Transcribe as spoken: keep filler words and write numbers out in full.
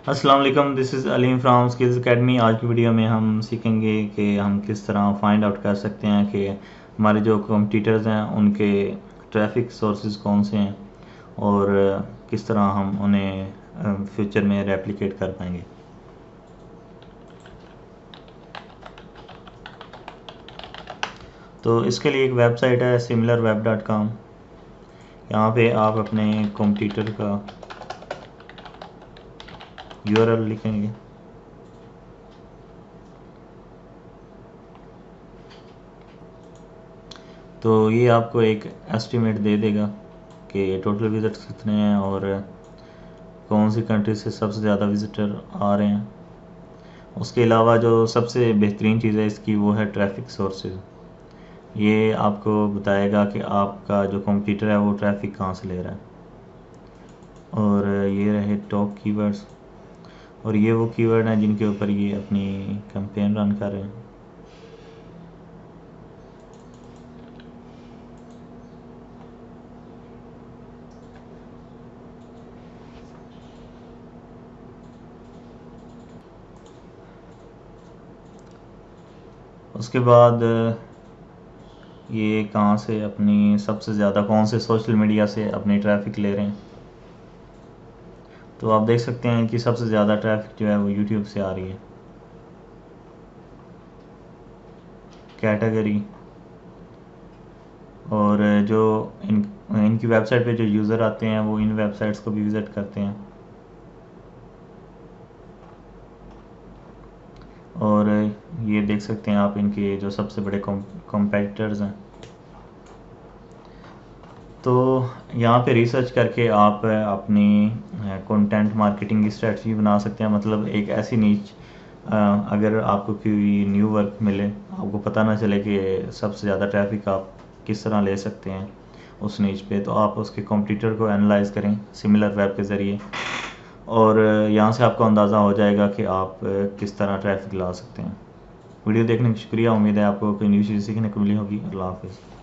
अस्सलाम वालेकुम, this is Aleem from skills academy. आज की वीडियो में हम सीखेंगे कि हम किस तरह फाइंड आउट कर सकते हैं कि हमारे जो कॉम्पिटिटर्स हैं उनके ट्रैफिक सोर्सेज कौन से हैं और किस तरह हम उन्हें फ्यूचर में रेप्लिकेट कर पाएंगे। तो इसके लिए एक वेबसाइट है सिमिलर वेब डॉट कॉम। यहाँ पे आप अपने कॉम्पिटिटर का यू आर एल लिखेंगे। तो ये आपको एक एस्टीमेट दे देगा कि टोटल विज़िट्स कितने हैं और कौन सी कंट्री से सबसे ज़्यादा विज़िटर आ रहे हैं। उसके अलावा जो सबसे बेहतरीन चीज़ है इसकी वो है ट्रैफिक सोर्सेज। ये आपको बताएगा कि आपका जो कंप्यूटर है वो ट्रैफिक कहाँ से ले रहा है। और ये रहे टॉप कीवर्ड्स, और ये वो कीवर्ड हैं जिनके ऊपर ये अपनी कैंपेन रन कर रहे हैं। उसके बाद ये कहाँ से अपनी सबसे ज़्यादा कौन से सोशल मीडिया से अपनी ट्रैफिक ले रहे हैं। तो आप देख सकते हैं कि सबसे ज़्यादा ट्रैफिक जो है वो यूट्यूब से आ रही है। कैटेगरी और जो इन इनकी वेबसाइट पे जो यूज़र आते हैं वो इन वेबसाइट्स को भी विज़िट करते हैं। और ये देख सकते हैं आप इनके जो सबसे बड़े कॉम्पिटिटर्स हैं। तो यहाँ पे रिसर्च करके आप अपनी कंटेंट मार्केटिंग की स्ट्रेटजी बना सकते हैं। मतलब एक ऐसी नीच, अगर आपको कोई न्यू वर्क मिले, आपको पता ना चले कि सबसे ज़्यादा ट्रैफिक आप किस तरह ले सकते हैं उस नीच पे, तो आप उसके कॉम्पिटिटर को एनालाइज करें सिमिलर वेब के ज़रिए, और यहाँ से आपको अंदाज़ा हो जाएगा कि आप किस तरह ट्रैफिक ला सकते हैं। वीडियो देखने का शुक्रिया। उम्मीद है आपको कोई न्यू चीज़ सीखने को मिली होगी। अल्लाह हाफिज़।